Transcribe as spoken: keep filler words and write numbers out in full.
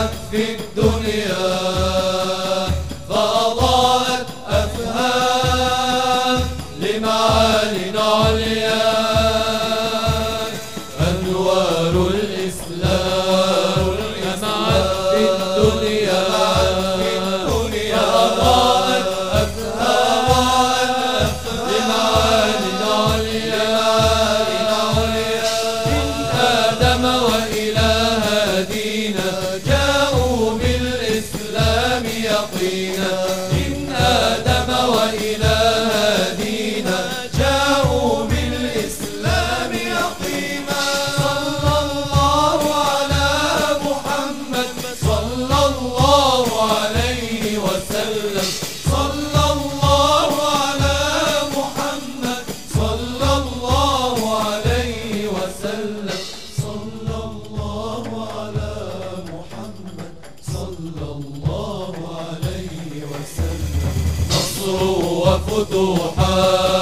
جمعت في الدنيا فأضاءت أفهام لمعال عليا. أنوار الإسلام جمعت في الدنيا فأضاءت أفهام لمعال عليا. من آدم وإلى هدينا جاءوا بالإسلام يقينا. من آدم وإلى هدينا جاءوا بالإسلام يقينا. صلى الله على محمد صلى الله عليه وسلم. صلى الله على محمد صلى الله عليه وسلم. صلى الله على محمد صلى الله عليه وسلم. نصر وفتوحات